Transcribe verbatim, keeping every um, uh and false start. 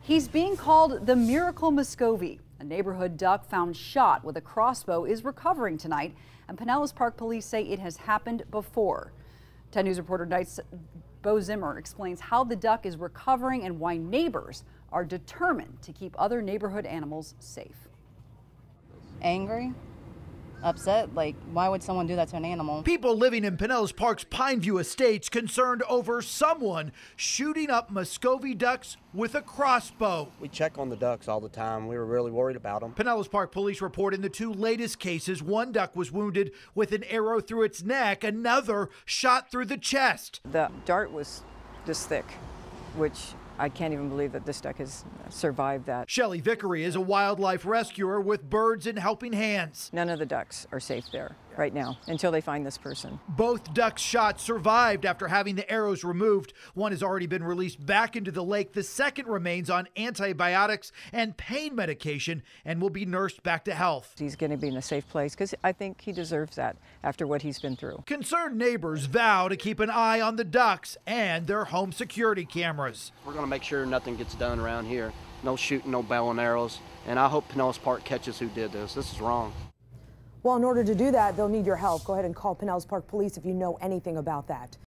He's being called the Miracle Muscovy. A neighborhood duck found shot with a crossbow is recovering tonight, and Pinellas Park police say it has happened before. ten News reporter Knight's Bo Zimmer explains how the duck is recovering and why neighbors are determined to keep other neighborhood animals safe. Angry, upset, like why would someone do that to an animal? People living in Pinellas Park's Pineview Estates concerned over someone shooting up Muscovy ducks with a crossbow. We check on the ducks all the time. We were really worried about them. Pinellas Park police report in the two latest cases, one duck was wounded with an arrow through its neck, another shot through the chest. The dart was this thick, which I can't even believe that this duck has survived that. Shelley Vickery is a wildlife rescuer with Birds in Helping Hands. None of the ducks are safe there right now until they find this person. Both ducks shot survived after having the arrows removed. One has already been released back into the lake. The second remains on antibiotics and pain medication and will be nursed back to health. He's going to be in a safe place because I think he deserves that after what he's been through. Concerned neighbors vow to keep an eye on the ducks and their home security cameras. We're going to make sure nothing gets done around here. No shooting, no bow and arrows. And I hope Pinellas Park catches who did this. This is wrong. Well, in order to do that, they'll need your help. Go ahead and call Pinellas Park Police if you know anything about that.